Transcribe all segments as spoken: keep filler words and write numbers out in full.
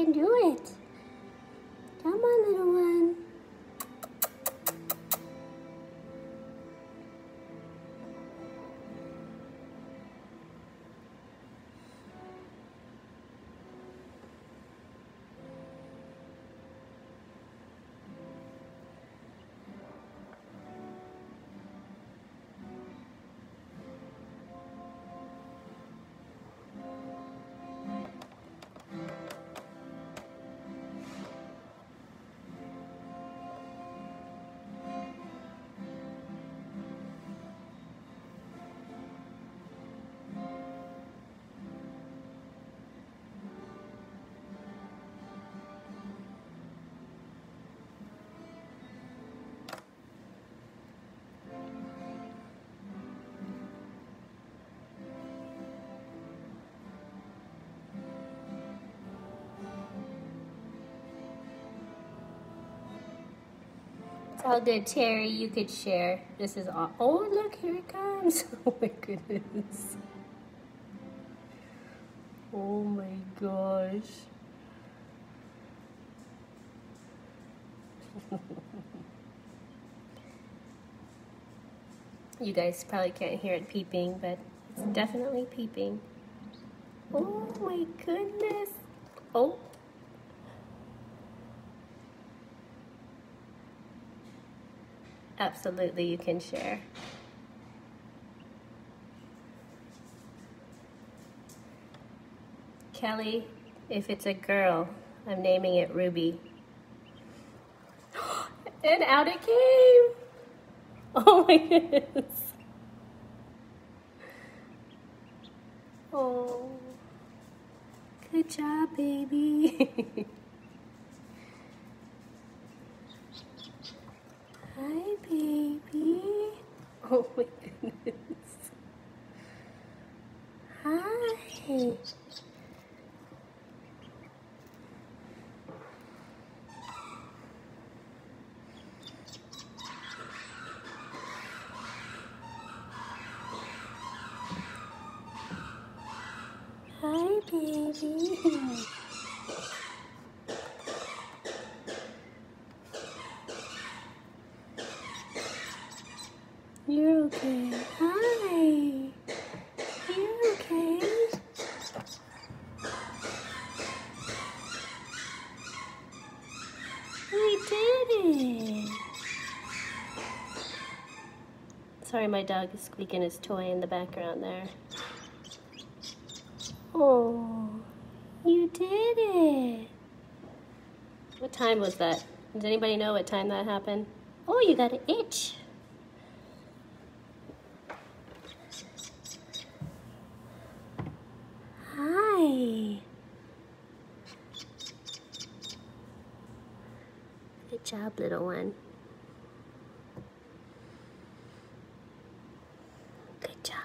can do it. Come on, little one. It's all good, Terry. You could share. This is all. Oh, look, here it comes. Oh my goodness. Oh my gosh. You guys probably can't hear it peeping, but it's definitely peeping. Oh my goodness. Oh. Absolutely, you can share. Kelly, if it's a girl, I'm naming it Ruby. And out it came. Oh my goodness. Oh, good job, baby. Hi, baby. Oh my goodness. Hi. Hi, baby. You're okay. Hi. You're okay. We did it. Sorry, my dog is squeaking his toy in the background there. Oh, you did it. What time was that? Does anybody know what time that happened? Oh, you got an itch. Hi. Good job, little one. Good job.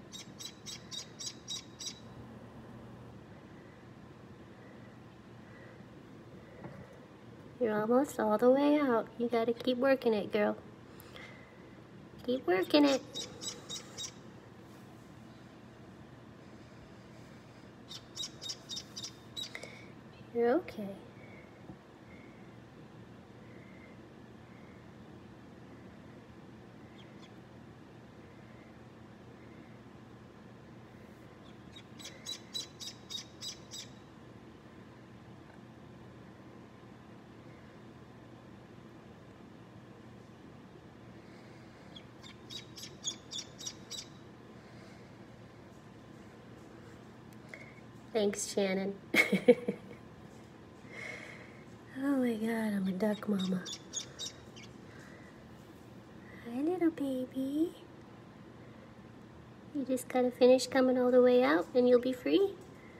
You're almost all the way out. You gotta keep working it, girl. Keep working it. You're okay. Thanks, Shannon. Oh my God, I'm a duck mama. Hi, little baby. You just gotta finish coming all the way out and you'll be free.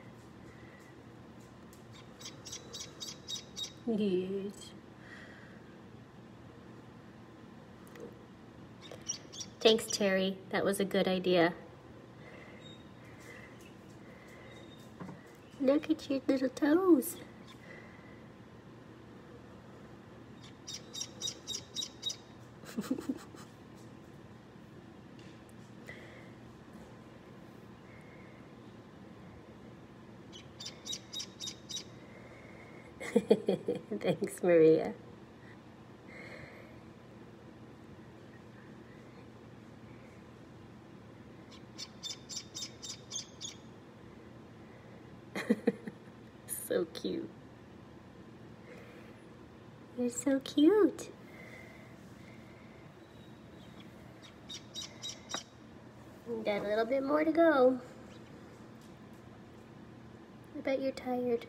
Yes. Thanks, Terry. That was a good idea. Look at your little toes. Thanks, Maria. So cute. You're so cute. You got a little bit more to go. I bet you're tired.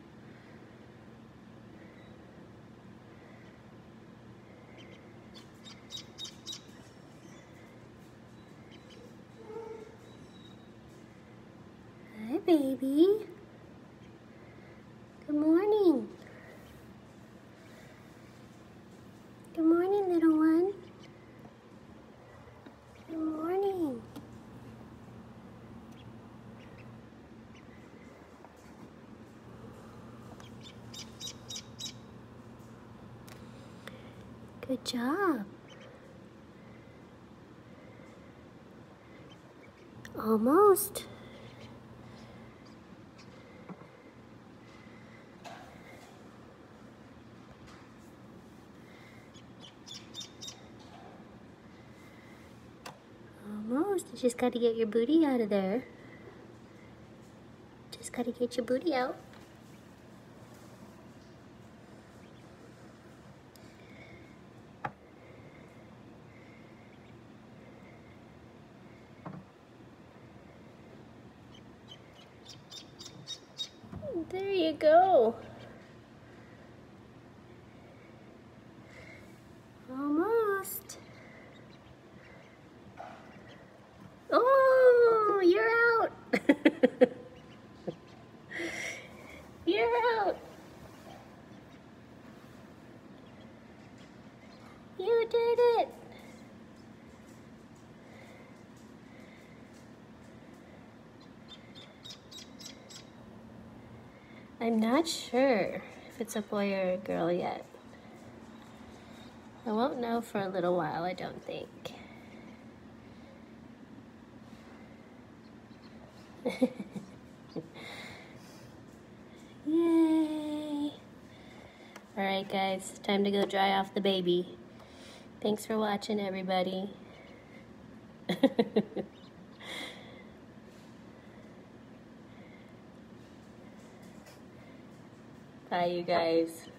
Hi, baby. Good morning. Good morning, little one. Good morning. Good job. Almost. Almost. You just got to get your booty out of there. Just got to get your booty out. There you go. Almost. Oh, you're out. You're out. You did it. I'm not sure if it's a boy or a girl yet. I won't know for a little while, I don't think. Yay! Alright guys, time to go dry off the baby. Thanks for watching, everybody. Bye, you guys.